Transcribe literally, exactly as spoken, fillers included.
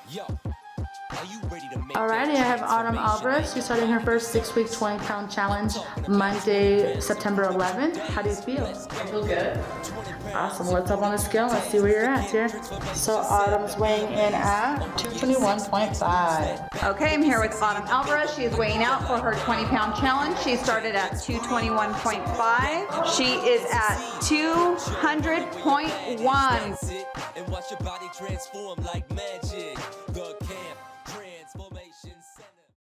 Alrighty, I have Autumn Alvarez. She's starting her first six-week twenty pound challenge Monday, September eleventh. How do you feel? I feel good. Awesome. Let's up on the scale. Let's see where you're at here. So Autumn's weighing in at two twenty-one point five. Okay, I'm here with Autumn Alvarez. She is weighing out for her twenty pound challenge. She started at two twenty-one point five. She is at two hundred point one. And watch your body transform like magic. The Camp Transformation Center.